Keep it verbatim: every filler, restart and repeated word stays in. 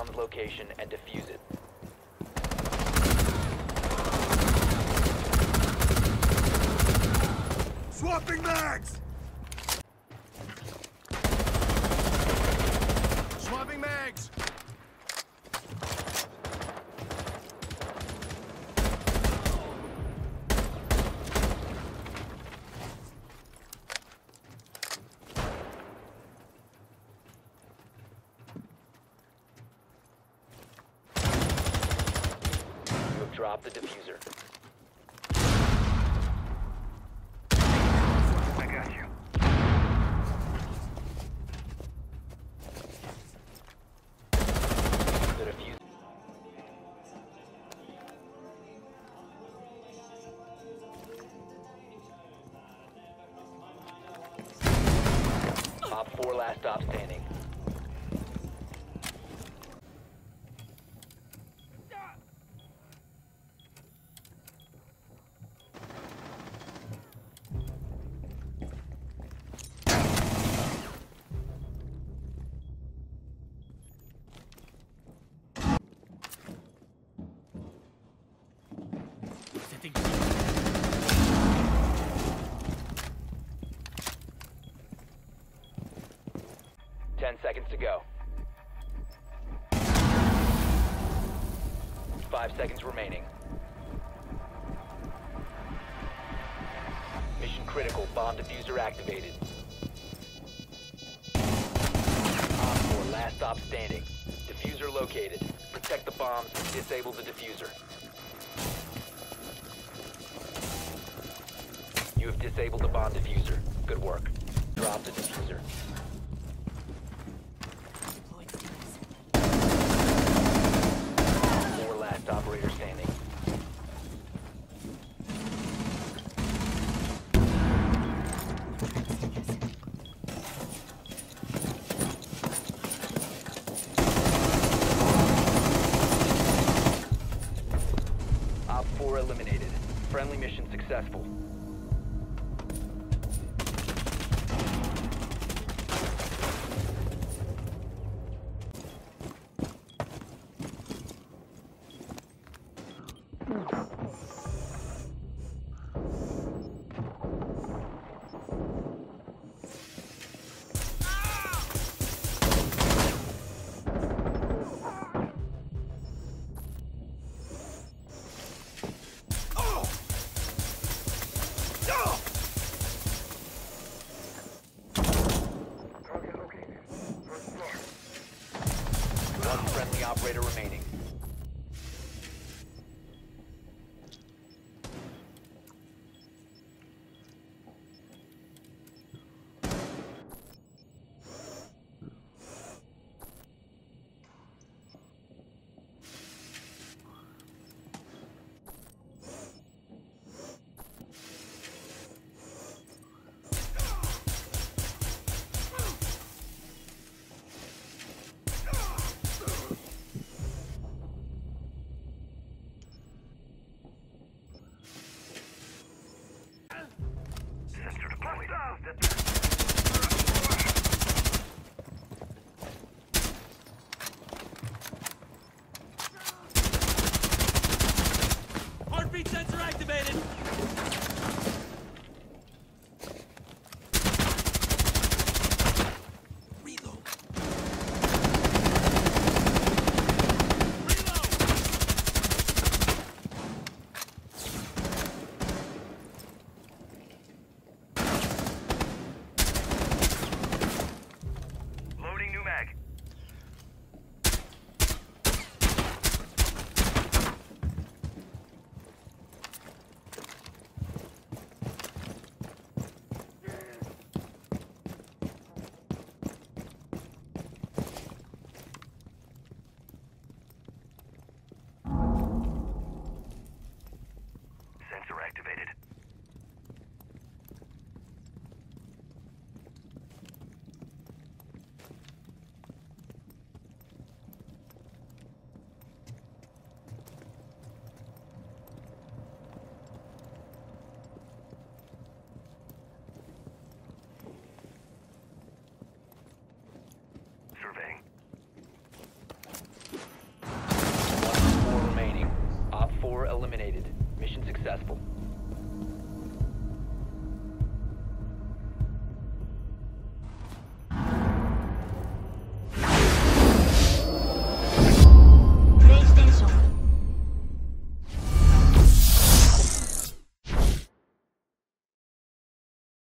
bomb's location and defuse it. Swapping mags! Swapping mags! You have dropped the diffuser. I got you. The diffuser. Op four last stop standing. Ten seconds to go. Five seconds remaining. Mission critical. Bomb diffuser activated. Op four, last stop standing. Diffuser located. Protect the bombs and disable the diffuser. You have disabled the bomb diffuser. Good work. Drop the diffuser. Four last operator standing. Op four eliminated. Friendly mission successful. One friendly operator remaining. Heartbeat sensor activated! Reload. Loading new mag. eliminated. Mission successful.